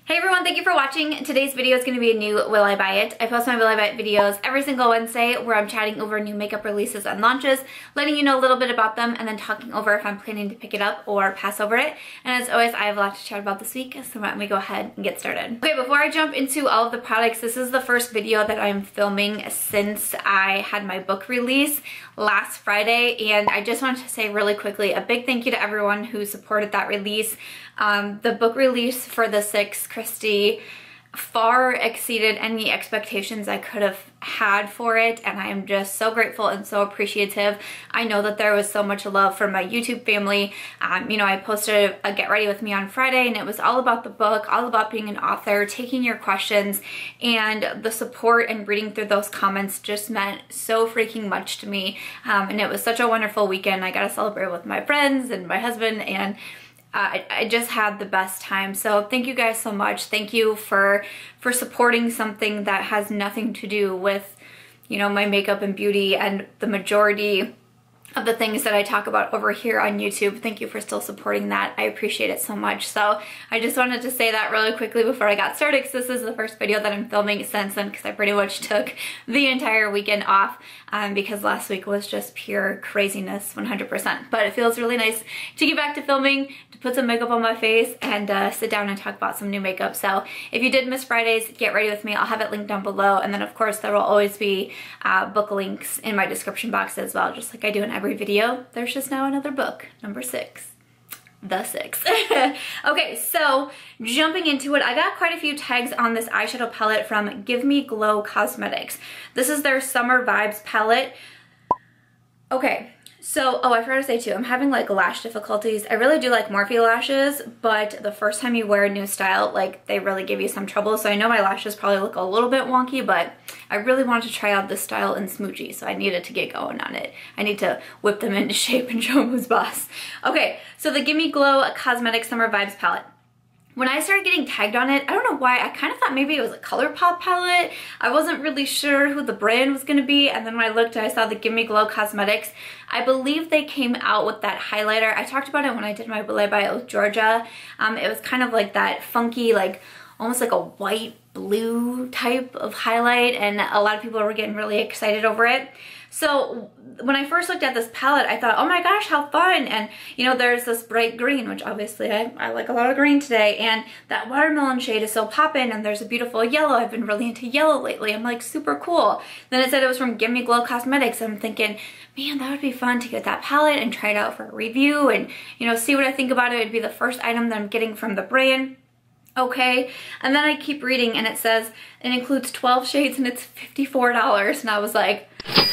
Hey everyone, thank you for watching. Today's video is going to be a new Will I Buy It. I post my Will I Buy It videos every single Wednesday where I'm chatting over new makeup releases and launches, letting you know a little bit about them, and then talking over if I'm planning to pick it up or pass over it. And as always, I have a lot to chat about this week, so let me go ahead and get started. Okay, before I jump into all of the products, this is the first video that I'm filming since I had my book release last Friday, and I just wanted to say really quickly a big thank you to everyone who supported that release. The book release for The Six, Christy, far exceeded any expectations I could have had for it, and I am just so grateful and so appreciative. I know that there was so much love from my YouTube family. You know, I posted a Get Ready With Me on Friday, and it was all about the book, all about being an author, taking your questions, and the support and reading through those comments just meant so freaking much to me. And it was such a wonderful weekend. I got to celebrate with my friends and my husband, and I just had the best time. So thank you guys so much. Thank you for supporting something that has nothing to do with, you know, my makeup and beauty and the majority of the things that I talk about over here on YouTube. Thank you for still supporting that. I appreciate it so much. So I just wanted to say that really quickly before I got started, because this is the first video that I'm filming since then, because I pretty much took the entire weekend off because last week was just pure craziness 100%. But it feels really nice to get back to filming, to put some makeup on my face, and sit down and talk about some new makeup. So if you did miss Friday's Get Ready With Me, I'll have it linked down below. And then of course there will always be book links in my description box as well, just like I do in every video. There's just now another book, number 6. The Six. Okay, so jumping into it, I got quite a few tags on this eyeshadow palette from Give Me Glow Cosmetics. This is their Summer Vibes palette. Okay, so, oh, I forgot to say too, I'm having like lash difficulties. I really do like Morphe lashes, but the first time you wear a new style, like they really give you some trouble. So I know my lashes probably look a little bit wonky, but I really wanted to try out this style in Smoochie, so I needed to get going on it. I need to whip them into shape and show them who's boss. Okay, so the Give Me Glow Cosmetics Summer Vibes palette. When I started getting tagged on it, I don't know why, I kind of thought maybe it was a ColourPop palette. I wasn't really sure who the brand was going to be, and then when I looked, I saw the Give Me Glow Cosmetics. I believe they came out with that highlighter. I talked about it when I did my Will I Buy It with Georgia. It was kind of like that funky, like almost like a white blue type of highlight, and a lot of people were getting really excited over it. So when I first looked at this palette, I thought, oh my gosh, how fun. And you know, there's this bright green, which obviously I like a lot of green today, and that watermelon shade is so poppin', and there's a beautiful yellow. I've been really into yellow lately. I'm like, super cool. Then it said it was from Give Me Glow Cosmetics. I'm thinking, man, that would be fun to get that palette and try it out for a review and, you know, see what I think about it. It'd be the first item that I'm getting from the brand. Okay, and then I keep reading and it says it includes 12 shades and it's $54, and I was like,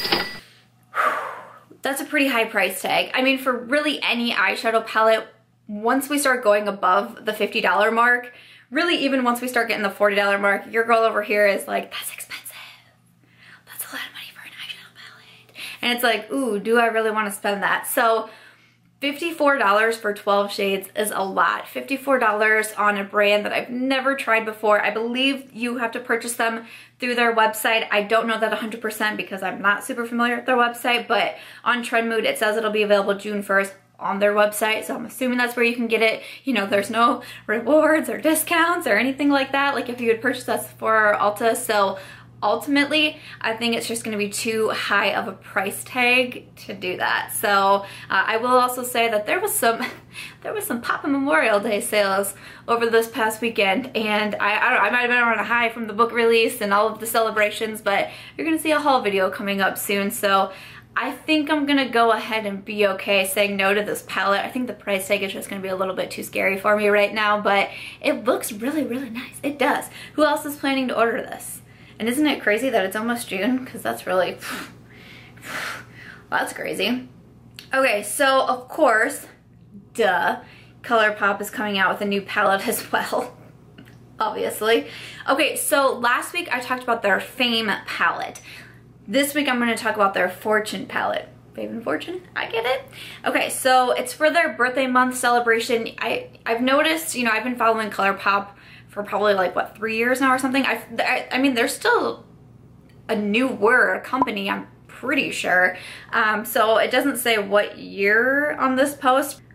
that's a pretty high price tag. I mean, for really any eyeshadow palette, once we start going above the $50 mark, really even once we start getting the $40 mark, your girl over here is like, that's expensive. That's a lot of money for an eyeshadow palette. And it's like, ooh, do I really want to spend that? So $54 for 12 shades is a lot. $54 on a brand that I've never tried before. I believe you have to purchase them through their website. I don't know that 100% because I'm not super familiar with their website, but on Trendmood it says it'll be available June 1st on their website, so I'm assuming that's where you can get it. You know, there's no rewards or discounts or anything like that, like if you would purchase that Sephora or Ulta. So ultimately, I think it's just going to be too high of a price tag to do that. So I will also say that there was some Papa Memorial Day sales over this past weekend, and I might have been on a high from the book release and all of the celebrations, but you're going to see a haul video coming up soon. So I think I'm going to go ahead and be okay saying no to this palette. I think the price tag is just going to be a little bit too scary for me right now, but it looks really, really nice. It does. Who else is planning to order this? And isn't it crazy that it's almost June? Because that's really, that's crazy. Okay, so of course, duh, ColourPop is coming out with a new palette as well, obviously. Okay, so last week I talked about their Fame palette. This week I'm going to talk about their Fortune palette. Fame and Fortune, I get it. Okay, so it's for their birthday month celebration. I've noticed, you know, I've been following ColourPop for probably like, what, 3 years now or something. I mean, they're still a newer company, I'm pretty sure. So it doesn't say what year on this post,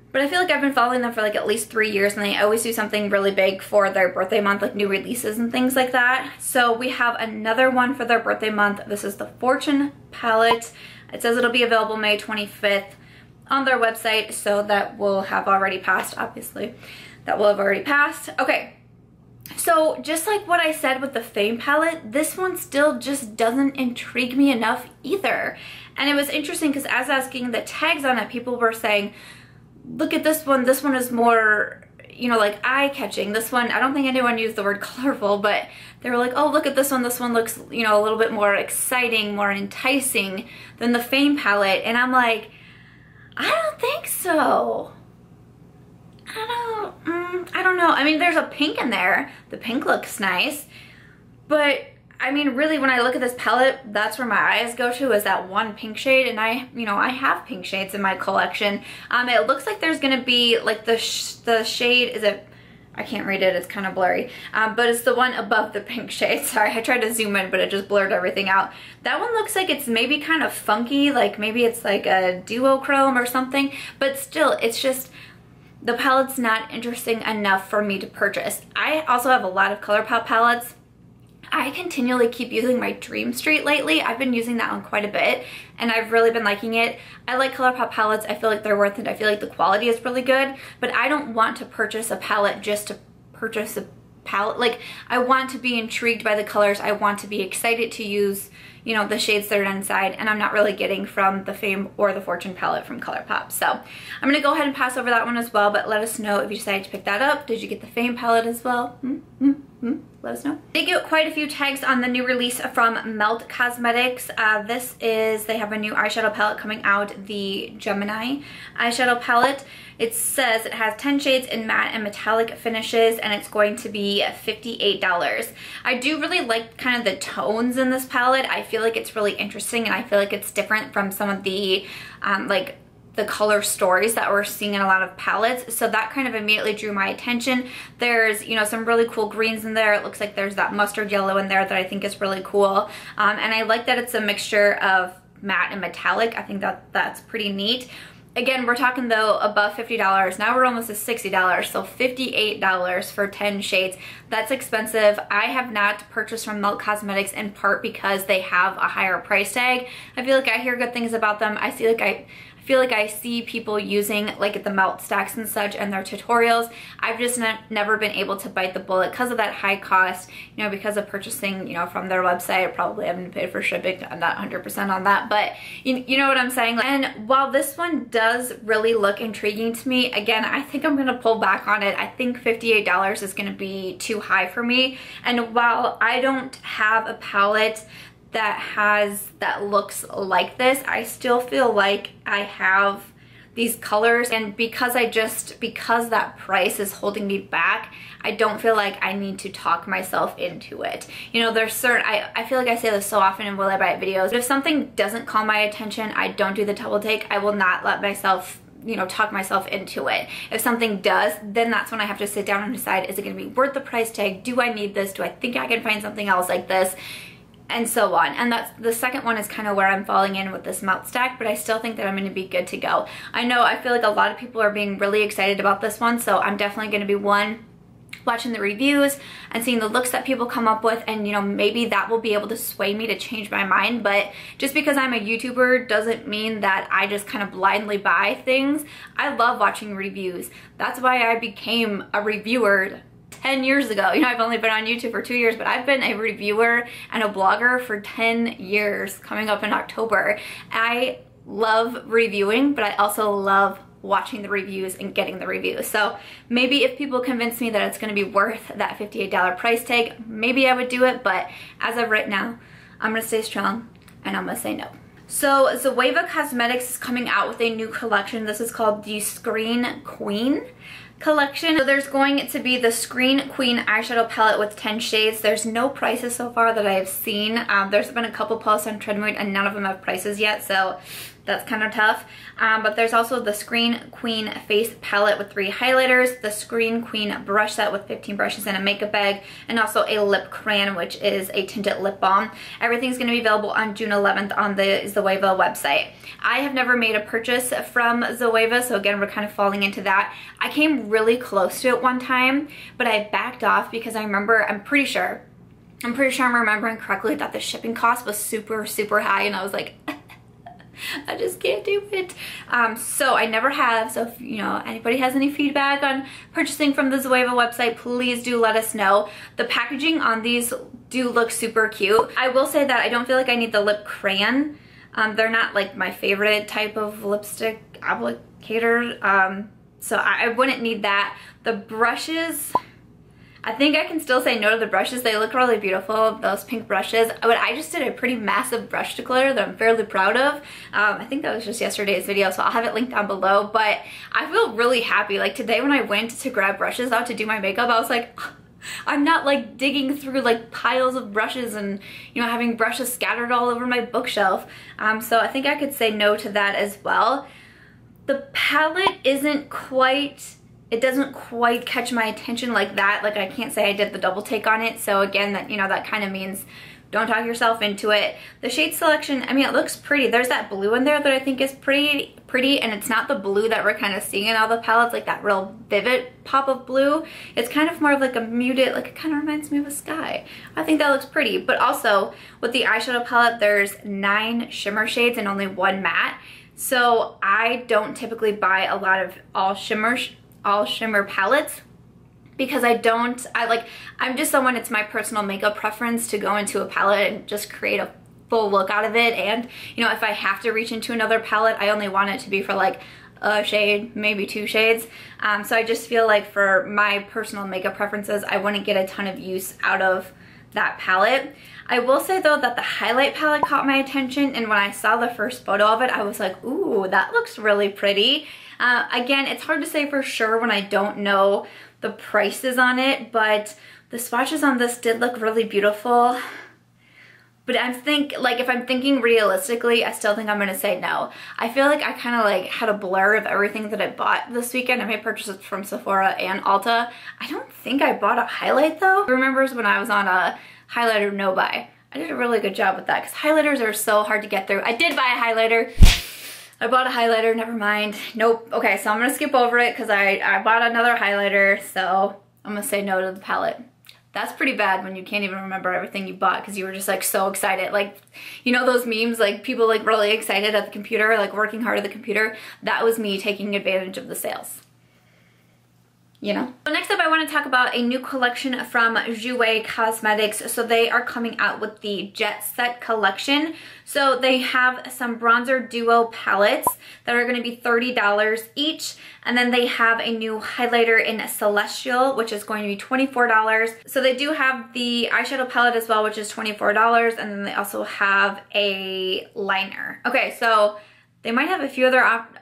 But I feel like I've been following them for like at least 3 years, and they always do something really big for their birthday month, like new releases and things like that. So we have another one for their birthday month. This is the Fortune palette. It says it'll be available May 25th on their website, so that will have already passed, obviously. That will have already passed. Okay, so just like what I said with the Fame palette, this one still just doesn't intrigue me enough either. And it was interesting because as asking the tags on it, people were saying, look at this one is more, you know, like eye-catching. This one, I don't think anyone used the word colorful, but they were like, oh, look at this one looks, you know, a little bit more exciting, more enticing than the Fame palette. And I'm like, I don't think so. I don't know. I mean, there's a pink in there. The pink looks nice, but I mean, really, when I look at this palette, that's where my eyes go to, is that one pink shade. And I have pink shades in my collection. It looks like there's gonna be like the shade, is it, I can't read it, it's kind of blurry, but it's the one above the pink shade. Sorry, I tried to zoom in, but it just blurred everything out. That one looks like it's maybe kind of funky, like maybe it's like a duochrome or something, but still, it's just, the palette's not interesting enough for me to purchase. I also have a lot of ColourPop palettes. I continually keep using my Dream Street lately. I've been using that one quite a bit, and I've really been liking it. I like ColourPop palettes. I feel like they're worth it. I feel like the quality is really good, but I don't want to purchase a palette just to purchase a palette. Like, I want to be intrigued by the colors. I want to be excited to use, you know, the shades that are inside, and I'm not really getting from the Fame or the Fortune palette from ColourPop. So I'm gonna go ahead and pass over that one as well, but let us know if you decided to pick that up. Did you get the Fame palette as well? Let us know. They get quite a few tags on the new release from Melt Cosmetics. They have a new eyeshadow palette coming out, the Gemini eyeshadow palette. It says it has 10 shades in matte and metallic finishes, and it's going to be $58. I do really like kind of the tones in this palette. I feel like it's really interesting, and I feel like it's different from some of the like the color stories that we're seeing in a lot of palettes. So that kind of immediately drew my attention. There's, you know, some really cool greens in there. It looks like there's that mustard yellow in there that I think is really cool. And I like that it's a mixture of matte and metallic. I think that's pretty neat. Again, we're talking though above $50. Now we're almost at $60, so $58 for 10 shades. That's expensive. I have not purchased from Melt Cosmetics in part because they have a higher price tag. I feel like I hear good things about them. I feel like I see people using like the melt stacks and such in their tutorials. I've just never been able to bite the bullet because of that high cost, you know, because of purchasing, you know, from their website, probably having to pay for shipping. I'm not 100% on that, but you know what I'm saying? And while this one does really look intriguing to me, again, I think I'm gonna pull back on it. I think $58 is gonna be too high for me. And while I don't have a palette that looks like this, I still feel like I have these colors, and because that price is holding me back, I don't feel like I need to talk myself into it. You know, there's certain, I feel like I say this so often in Will I Buy It videos, but if something doesn't call my attention, I don't do the double take. I will not let myself, you know, talk myself into it. If something does, then that's when I have to sit down and decide, is it gonna be worth the price tag? Do I need this? Do I think I can find something else like this? And so on. And that's the second one is kind of where I'm falling in with this melt stack, but I still think that I'm going to be good to go. I feel like a lot of people are being really excited about this one, so I'm definitely going to be watching the reviews and seeing the looks that people come up with, and you know, maybe that will be able to sway me to change my mind. But just because I'm a YouTuber doesn't mean that I just kind of blindly buy things. I love watching reviews. That's why I became a reviewer 10 years ago. You know, I've only been on YouTube for 2 years, but I've been a reviewer and a blogger for 10 years coming up in October. I love reviewing, but I also love watching the reviews and getting the reviews. So maybe if people convince me that it's going to be worth that $58 price tag, maybe I would do it, but as of right now, I'm going to stay strong and I'm going to say no. So Zoeva Cosmetics is coming out with a new collection. This is called the Screen Queen collection. So there's going to be the Screen Queen eyeshadow palette with 10 shades. There's no prices so far that I have seen. There's been a couple posts on Trendmood and none of them have prices yet, so that's kind of tough. But there's also the Screen Queen Face Palette with 3 highlighters, the Screen Queen Brush Set with 15 brushes and a makeup bag, and also a lip crayon, which is a tinted lip balm. Everything's going to be available on June 11th on the Zoeva website. I have never made a purchase from Zoeva, so again, we're kind of falling into that. I came really close to it one time, but I backed off because I remember, I'm pretty sure I'm remembering correctly that the shipping cost was super, super high, and I was like, I just can't do it. So I never have. So if anybody has any feedback on purchasing from the Zoeva website, please do let us know. The packaging on these do look super cute. I will say that I don't feel like I need the lip crayon. They're not like my favorite type of lipstick applicator. So I wouldn't need that. The brushes, I think I can still say no to the brushes. They look really beautiful, those pink brushes. But I just did a pretty massive brush declutter that I'm fairly proud of. I think that was just yesterday's video, so I'll have it linked down below. But I feel really happy. Like today when I went to grab brushes out to do my makeup, I was like, I'm not like digging through like piles of brushes and having brushes scattered all over my bookshelf. So I think I could say no to that as well. The palette isn't quite, it doesn't quite catch my attention like that. Like I can't say I did the double take on it. So again, that that kind of means don't talk yourself into it. The shade selection, I mean, it looks pretty. There's that blue in there that I think is pretty, and it's not the blue that we're kind of seeing in all the palettes, like that real vivid pop of blue. It's kind of more of like a muted, like it kind of reminds me of a sky. I think that looks pretty. But also with the eyeshadow palette, there's 9 shimmer shades and only 1 matte. So I don't typically buy a lot of all shimmer palettes, because I'm just someone, it's my personal makeup preference to go into a palette and just create a full look out of it. And if I have to reach into another palette, I only want it to be for like a shade, maybe 2 shades. So I just feel like for my personal makeup preferences, I wouldn't get a ton of use out of that palette. I will say though that the highlight palette caught my attention, and when I saw the first photo of it, I was like, ooh, that looks really pretty. Again, it's hard to say for sure when I don't know the prices on it, but the swatches on this did look really beautiful. But if I'm thinking realistically, I still think I'm gonna say no. I feel like I kind of like had a blur of everything that I bought this weekend. I made purchases from Sephora and Ulta. I don't think I bought a highlight though. Remembers when I was on a highlighter no buy. I did a really good job with that because highlighters are so hard to get through. I did buy a highlighter. I bought a highlighter, never mind. Nope. Okay, so I'm gonna skip over it because I bought another highlighter, so I'm gonna say no to the palette. That's pretty bad when you can't even remember everything you bought because you were just like so excited. Like, those memes, like people like really excited at the computer, like working hard at the computer. That was me taking advantage of the sales. So next up, I want to talk about a new collection from Jouer Cosmetics. So they are coming out with the Jet Set collection. So they have some bronzer duo palettes that are going to be $30 each. And then they have a new highlighter in Celestial, which is going to be $24. So they do have the eyeshadow palette as well, which is $24. And then they also have a liner. Okay, so they might have a few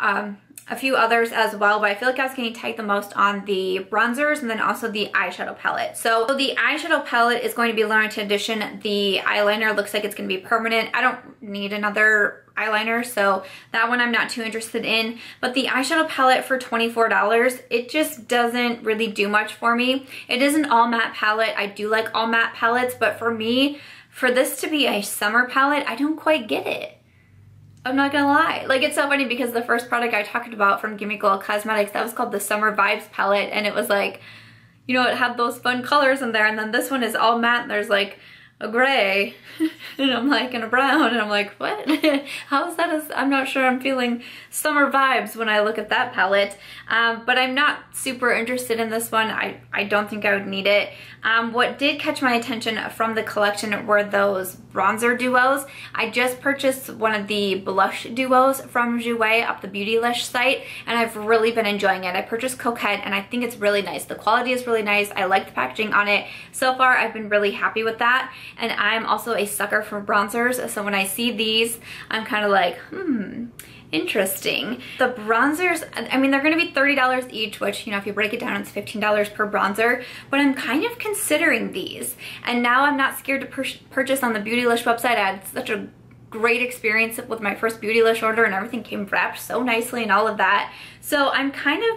others as well, but I feel like I was getting tagged the most on the bronzers and then also the eyeshadow palette. So the eyeshadow palette is going to be limited edition. The eyeliner looks like it's going to be permanent. I don't need another eyeliner, so that one I'm not too interested in. But the eyeshadow palette for $24, it just doesn't really do much for me. It is an all matte palette. I do like all matte palettes, but for me, for this to be a summer palette, I don't quite get it. I'm not gonna lie. Like, it's so funny because the first product I talked about from Gimme Gold Cosmetics, that was called the Summer Vibes palette, and it was like, it had those fun colors in there, and then this one is all matte, and there's like a gray, and I'm like, and a brown, and I'm like, what? How is that? I'm not sure I'm feeling summer vibes when I look at that palette, but I'm not super interested in this one. I don't think I would need it. What did catch my attention from the collection were those bronzer duos. I just purchased one of the blush duos from Jouer up the Beautylish site, and I've really been enjoying it. I purchased Coquette, and I think it's really nice. The quality is really nice. I like the packaging on it. So far, I've been really happy with that. And I'm also a sucker for bronzers, so when I see these, I'm kind of like, interesting. The bronzers, I mean, they're going to be $30 each, which, if you break it down, it's $15 per bronzer, but I'm kind of considering these. And now I'm not scared to purchase on the Beautylish website. I had such a great experience with my first Beautylish order, and everything came wrapped so nicely and all of that. So I'm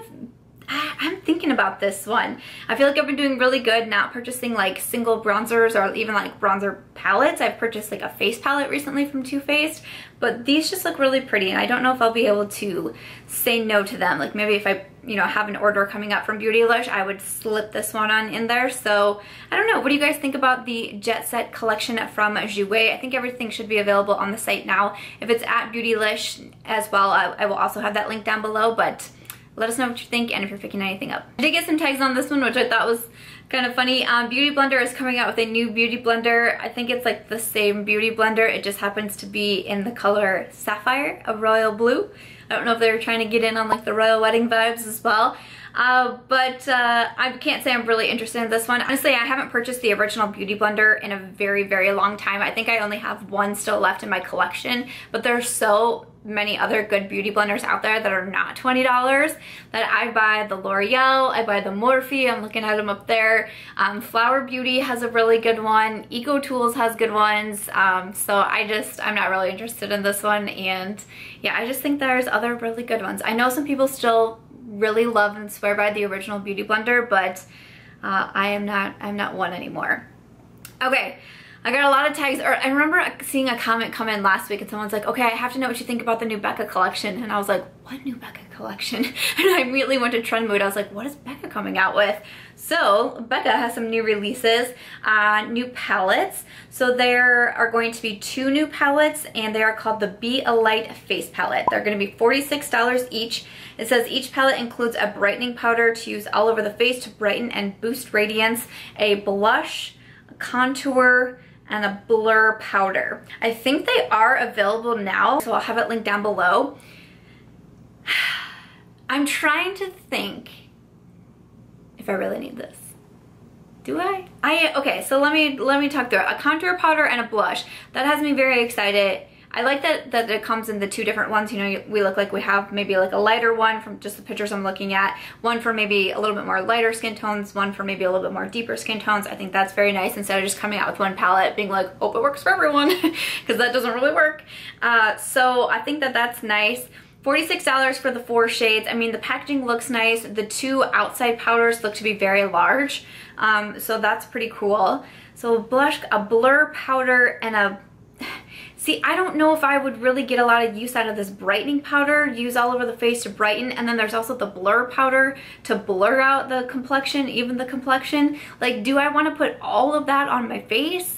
thinking about this one. I feel like I've been doing really good not purchasing like single bronzers or even like bronzer palettes. I've purchased like a face palette recently from Too Faced, but these just look really pretty, and I don't know if I'll be able to say no to them. Like maybe if I, you know, have an order coming up from Beautylish, I would slip this one on in there. So I don't know. What do you guys think about the Jet Set collection from Jouer? I think everything should be available on the site now. If it's at Beautylish as well, I will also have that link down below, but let us know what you think and if you're picking anything up. I did get some tags on this one, which I thought was kind of funny. Beauty Blender is coming out with a new beauty blender. I think it's like the same beauty blender. It just happens to be in the color Sapphire, a royal blue. I don't know if they were trying to get in on like the royal wedding vibes as well. But I can't say I'm really interested in this one. Honestly, I haven't purchased the original Beauty Blender in a very, very long time. I think I only have one still left in my collection, but there's so many other good beauty blenders out there that are not $20 that I buy the L'Oreal, I buy the Morphe, I'm looking at them up there. Flower Beauty has a really good one. Eco Tools has good ones. So I'm not really interested in this one, and yeah, I just think there's other really good ones. I know some people still really love and swear by the original Beauty Blender, but I'm not one anymore. Okay, I got a lot of tags, or I remember seeing a comment come in last week and someone's like, okay, I have to know what you think about the new Becca collection. And I was like, what new Becca collection? And I immediately went to Trend Mood. I was like, what is Becca coming out with? So Becca has some new releases, new palettes. So there are going to be 2 new palettes, and they are called the Be a Light Face Palette. They're going to be $46 each. It says each palette includes a brightening powder to use all over the face to brighten and boost radiance, a blush, a contour, and a blur powder. I think they are available now, so I'll have it linked down below. I'm trying to think if I really need this. Do I? Okay, so let me talk through it. A contour powder and a blush. That has me very excited. I like that it comes in the 2 different ones. You know, we look like we have maybe like a lighter one from just the pictures I'm looking at, one for maybe a little bit more lighter skin tones, one for maybe a little bit more deeper skin tones. I think that's very nice, instead of just coming out with one palette being like, oh, it works for everyone, because that doesn't really work. So I think that's nice. $46 for the 4 shades. I mean, the packaging looks nice. The 2 outside powders look to be very large, so that's pretty cool. So blush, a blur powder, and a... See, I don't know if I would really get a lot of use out of this brightening powder, use all over the face to brighten, and then there's also the blur powder to blur out the complexion, even the complexion. Like, do I want to put all of that on my face?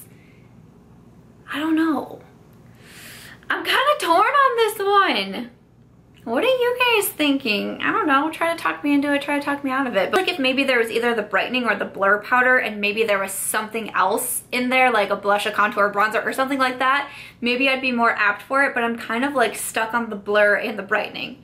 I don't know. I'm kind of torn on this one. What are you guys thinking? I don't know. Try to talk me into it. Try to talk me out of it. But like if maybe there was either the brightening or the blur powder, and maybe there was something else in there, like a blush, a contour, bronzer, or something like that, maybe I'd be more apt for it. But I'm kind of like stuck on the blur and the brightening.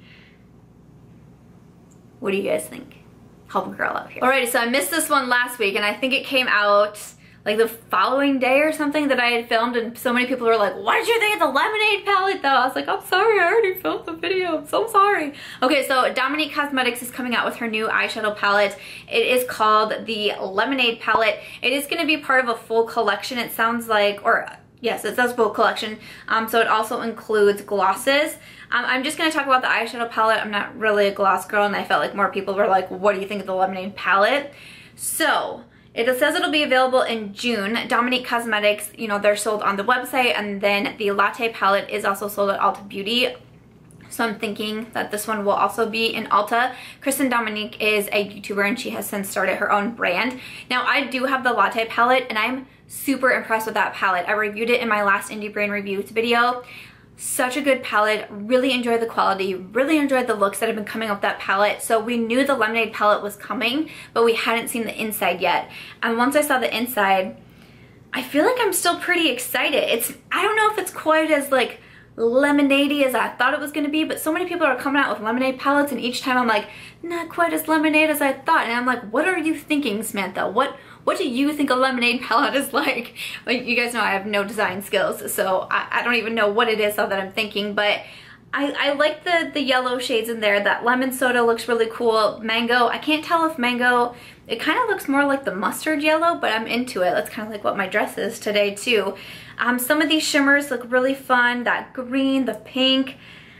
What do you guys think? Help a girl out here. Alright, so I missed this one last week, and I think it came out like the following day or something that I had filmed, and so many people were like, what did you think of the Lemonade palette though? I was like, I'm sorry, I already filmed the video, I'm so sorry. Okay, so Dominique Cosmetics is coming out with her new eyeshadow palette. It is called the Lemonade palette. It is going to be part of a full collection, it sounds like, or yes, it says full collection. So it also includes glosses. I'm just going to talk about the eyeshadow palette. I'm not really a gloss girl, and I felt like more people were like, what do you think of the Lemonade palette? So it says it'll be available in June. Dominique Cosmetics, you know, they're sold on the website, and then the Latte palette is also sold at Ulta Beauty. So I'm thinking that this one will also be in Ulta. Kristen Dominique is a YouTuber, and she has since started her own brand. Now, I do have the Latte palette, and I'm super impressed with that palette. I reviewed it in my last Indie Brain Reviews video. Such a good palette, really enjoyed the quality, really enjoyed the looks that have been coming up with that palette. So we knew the Lemonade palette was coming, but we hadn't seen the inside yet. And once I saw the inside, I feel like I'm still pretty excited. I don't know if it's quite as like lemonade-y as I thought it was going to be, but so many people are coming out with Lemonade palettes, and each time I'm like, not quite as lemonade as I thought. And I'm like, what are you thinking, Samantha? What do you think a Lemonade palette is like? Like, you guys know I have no design skills, so I don't even know what it is that I'm thinking, but I like the yellow shades in there. That lemon soda looks really cool. Mango, I can't tell if mango, it kind of looks more like the mustard yellow, but I'm into it. That's kind of like what my dress is today too. Some of these shimmers look really fun. That green, the pink.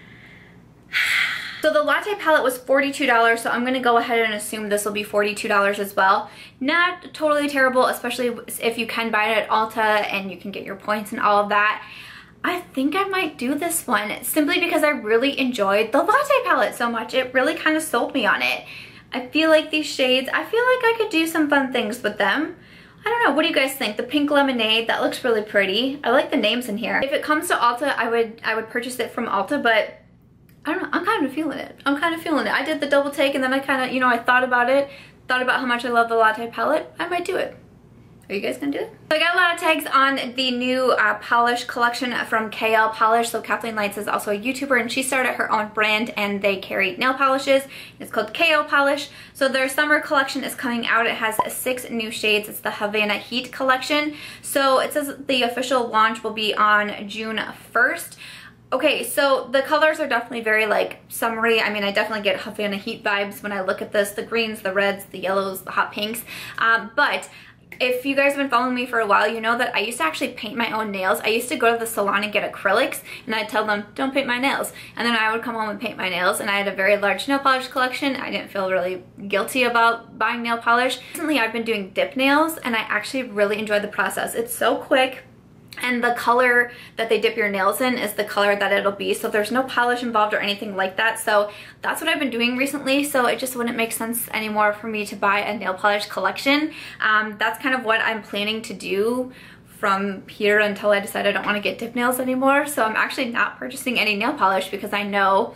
So the latte palette was $42, so I'm gonna go ahead and assume this will be $42 as well. Not totally terrible, especially if you can buy it at Ulta and you can get your points and all of that. I think I might do this one simply because I really enjoyed the latte palette so much. It really kind of sold me on it. I feel like these shades, I feel like I could do some fun things with them. I don't know, what do you guys think? The pink lemonade, that looks really pretty. I like the names in here. If it comes to Ulta, I would purchase it from Ulta, but I don't know, I'm kind of feeling it. I'm kind of feeling it. I did the double take and then I kind of, you know, I thought about it, thought about how much I love the latte palette. I might do it. Are you guys gonna do it? So I got a lot of tags on the new polish collection from KL Polish. So Kathleen Lights is also a YouTuber and she started her own brand and they carry nail polishes. It's called KL Polish. So their summer collection is coming out. It has 6 new shades. It's the Havana Heat collection. So it says the official launch will be on June 1st. Okay, so the colors are definitely very like summery. I mean, I definitely get Havana Heat vibes when I look at this. The greens, the reds, the yellows, the hot pinks. But if you guys have been following me for a while, you know that I used to actually paint my own nails. I used to go to the salon and get acrylics and I'd tell them, don't paint my nails. And then I would come home and paint my nails, and I had a very large nail polish collection. I didn't feel really guilty about buying nail polish. Recently, I've been doing dip nails and I actually really enjoy the process. It's so quick. And the color that they dip your nails in is the color that it'll be. So there's no polish involved or anything like that. So that's what I've been doing recently. So it just wouldn't make sense anymore for me to buy a nail polish collection. That's kind of what I'm planning to do from here until I decide I don't want to get dip nails anymore. So I'm actually not purchasing any nail polish because I know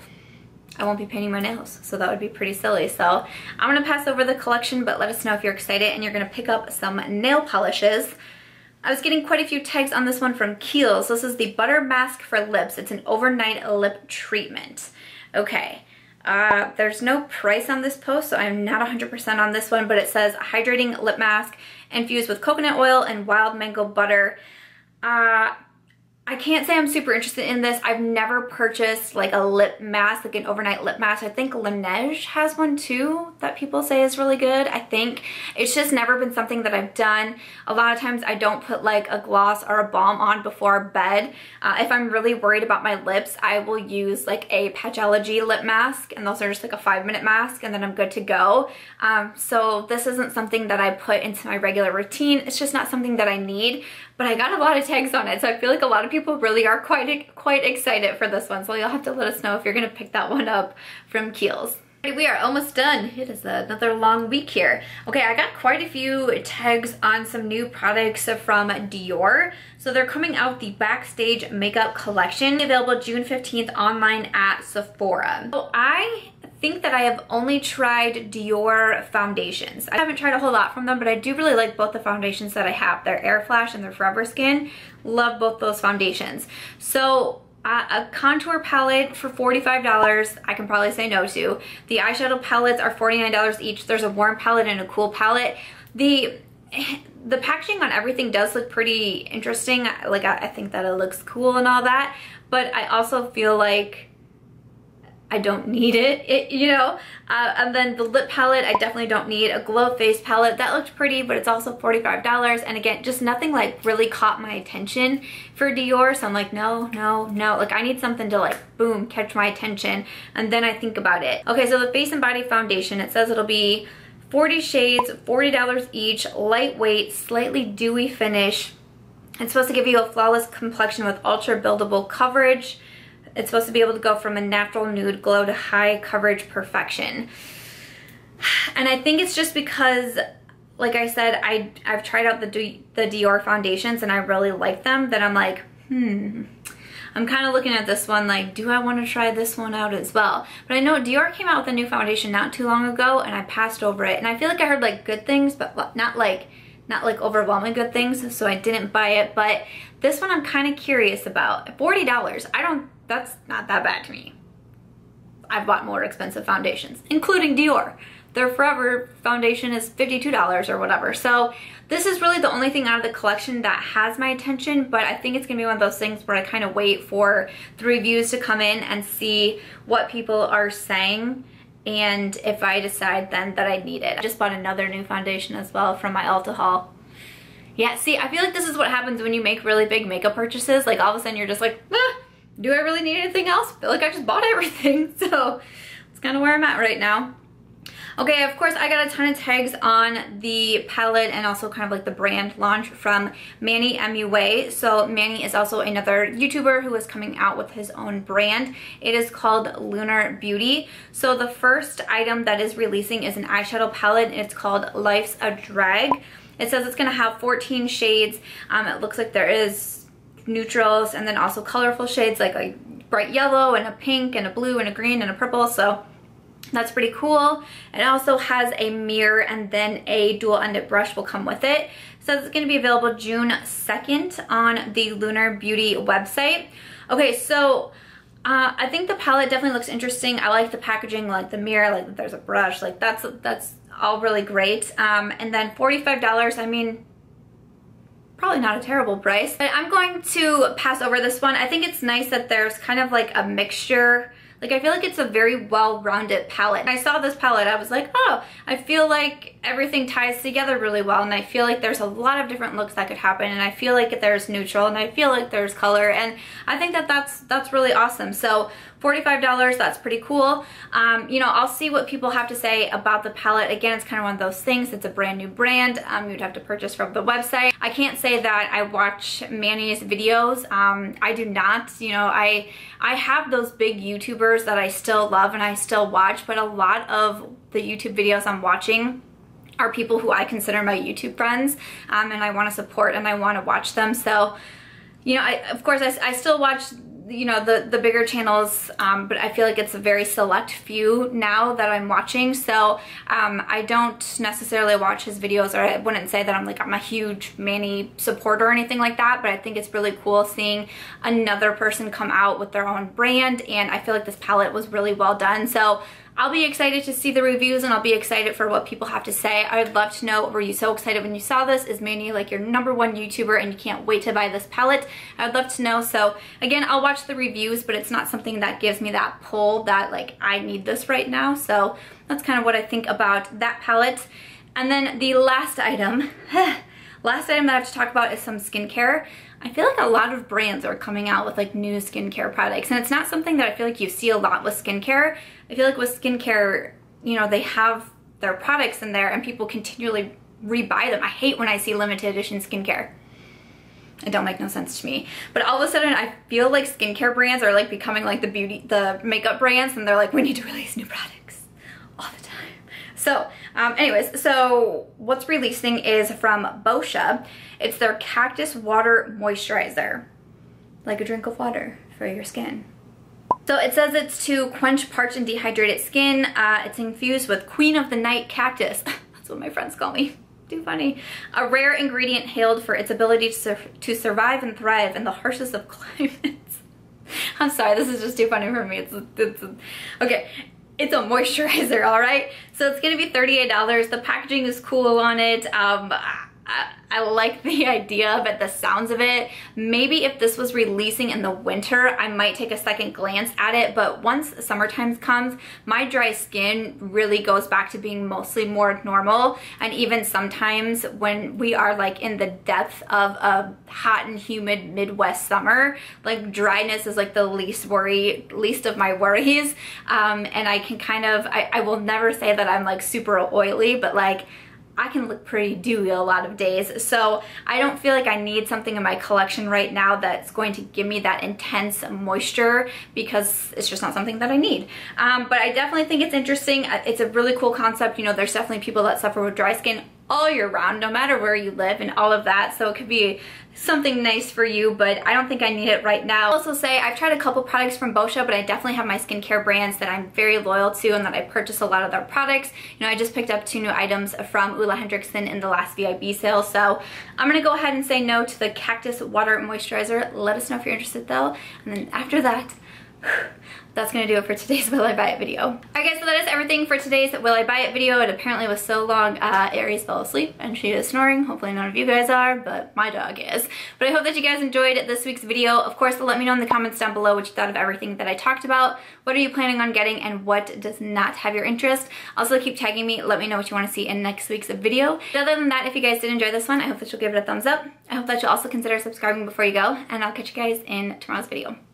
I won't be painting my nails. So that would be pretty silly. So I'm going to pass over the collection, but let us know if you're excited and you're going to pick up some nail polishes. I was getting quite a few tags on this one from Kiehl's. This is the Butter Mask for Lips. It's an overnight lip treatment. Okay, there's no price on this post, so I'm not 100% on this one, but it says hydrating lip mask infused with coconut oil and wild mango butter. I can't say I'm super interested in this. I've never purchased like a lip mask, like an overnight lip mask. I think Laneige has one too that people say is really good. I think it's just never been something that I've done. A lot of times I don't put like a gloss or a balm on before bed. If I'm really worried about my lips, I will use like a Patchology lip mask, and those are just like a 5-minute mask and then I'm good to go. So this isn't something that I put into my regular routine. It's just not something that I need. But I got a lot of tags on it, so I feel like a lot of people really are quite excited for this one. So you'll have to let us know if you're gonna pick that one up from Kiehl's. We are almost done. It is another long week here. Okay, I got quite a few tags on some new products from Dior. So they're coming out with the Backstage Makeup Collection, available June 15th online at Sephora. So I think that I have only tried Dior foundations. I haven't tried a whole lot from them, but I do really like both the foundations that I have. Their Air Flash and their Forever Skin. Love both those foundations. So a contour palette for $45, I can probably say no to. The eyeshadow palettes are $49 each. There's a warm palette and a cool palette. The packaging on everything does look pretty interesting. Like I think that it looks cool and all that, but I also feel like I don't need it, you know? And then the lip palette, I definitely don't need. A glow face palette, that looked pretty, but it's also $45. And again, just nothing like really caught my attention for Dior. So I'm like, no, no, no. Like I need something to like, boom, catch my attention. And then I think about it. Okay, so the Face and Body Foundation, it says it'll be 40 shades, $40 each, lightweight, slightly dewy finish. It's supposed to give you a flawless complexion with ultra buildable coverage. It's supposed to be able to go from a natural nude glow to high coverage perfection. And I think it's just because, like I said, I've tried out the Dior foundations and I really like them, that I'm like, I'm kind of looking at this one like, do I want to try this one out as well? But I know Dior came out with a new foundation not too long ago and I passed over it. And I feel like I heard like good things, but not like overwhelming good things, so I didn't buy it. But this one I'm kind of curious about. $40, that's not that bad to me. I've bought more expensive foundations, including Dior. their Forever foundation is $52 or whatever. So this is really the only thing out of the collection that has my attention, but I think it's gonna be one of those things where I kind of wait for the reviews to come in and see what people are saying, and if I decide then that I need it. I just bought another new foundation as well from my Ulta haul. Yeah, see, I feel like this is what happens when you make really big makeup purchases. Like all of a sudden you're just like, do I really need anything else? I feel like I just bought everything. So it's kind of where I'm at right now. Okay, of course I got a ton of tags on the palette and also kind of like the brand launch from Manny MUA. So Manny is also another YouTuber who is coming out with his own brand. It is called Lunar Beauty. So the first item that is releasing is an eyeshadow palette, and it's called Life's a Drag. It says it's gonna have 14 shades. It looks like there is neutrals and then also colorful shades like a bright yellow and a pink and a blue and a green and a purple. So that's pretty cool. It also has a mirror, and then a dual-ended brush will come with it. It says it's gonna be available June 2nd on the Lunar Beauty website. Okay, so I think the palette definitely looks interesting. I like the packaging, like the mirror, like that there's a brush, like that's all really great. And then $45, I mean, probably not a terrible price. But I'm going to pass over this one. I think it's nice that there's kind of like a mixture. Like I feel like it's a very well-rounded palette. And I saw this palette, I was like, oh, I feel like everything ties together really well, and I feel like there's a lot of different looks that could happen, and I feel like there's neutral, and I feel like there's color, and I think that that's really awesome. So $45, that's pretty cool. You know, I'll see what people have to say about the palette. Again, it's kind of one of those things, it's a brand new brand. You'd have to purchase from the website. I can't say that I watch Manny's videos. I do not. You know, I have those big YouTubers that I still love and I still watch, but a lot of the YouTube videos I'm watching are people who I consider my YouTube friends, and I want to support and I want to watch them. So, you know, of course I still watch, you know, the bigger channels, but I feel like it's a very select few now that I'm watching. So I don't necessarily watch his videos, or I wouldn't say that I'm a huge Manny supporter or anything like that, but I think it's really cool seeing another person come out with their own brand, and I feel like this palette was really well done. So I'll be excited to see the reviews, and I'll be excited for what people have to say. I would love to know, were you so excited when you saw this? Is Manny like your #1 YouTuber and you can't wait to buy this palette? I would love to know. So again, I'll watch the reviews, but it's not something that gives me that pull that like I need this right now. So that's kind of what I think about that palette. And then the last item, last item that I have to talk about is some skincare. I feel like a lot of brands are coming out with like new skincare products, and it's not something that I feel like you see a lot with skincare. I feel like with skincare, you know, they have their products in there and people continually rebuy them. I hate when I see limited edition skincare. It don't make no sense to me. But all of a sudden I feel like skincare brands are like becoming like the makeup brands, and they're like, we need to release new products all the time. So anyways, so what's releasing is from Boscia. It's their Cactus Water Moisturizer. Like a drink of water for your skin. So it says it's to quench parched and dehydrated skin. It's infused with Queen of the Night cactus. That's what my friends call me. Too funny. A rare ingredient hailed for its ability to survive and thrive in the harshest of climates. I'm sorry, this is just too funny for me. Okay. It's a moisturizer, all right? So it's gonna be $38. The packaging is cool on it. I like the idea of it, the sounds of it. Maybe if this was releasing in the winter, I might take a second glance at it, but once summertime comes, my dry skin really goes back to being mostly more normal, and even sometimes when we are like in the depth of a hot and humid Midwest summer, like dryness is like the least of my worries, and I can kind of, I will never say that I'm like super oily, but like I can look pretty dewy a lot of days. So I don't feel like I need something in my collection right now that's going to give me that intense moisture, because it's just not something that I need. But I definitely think it's interesting. It's a really cool concept. You know, there's definitely people that suffer with dry skin all year round, no matter where you live and all of that. So it could be something nice for you, but I don't think I need it right now. I'll also say I've tried a couple products from Boscia, but I definitely have my skincare brands that I'm very loyal to and that I purchase a lot of their products. You know, I just picked up 2 new items from Ole Henriksen in the last VIB sale. So I'm gonna go ahead and say no to the Cactus Water Moisturizer. Let us know if you're interested though. And then after that, that's gonna do it for today's Will I Buy It video. Alright guys, so that is everything for today's Will I Buy It video. It apparently was so long, Aries fell asleep and she is snoring. Hopefully none of you guys are, but my dog is. But I hope that you guys enjoyed this week's video. Of course, let me know in the comments down below what you thought of everything that I talked about. What are you planning on getting and what does not have your interest? Also keep tagging me, let me know what you want to see in next week's video. But other than that, if you guys did enjoy this one, I hope that you'll give it a thumbs up. I hope that you'll also consider subscribing before you go, and I'll catch you guys in tomorrow's video.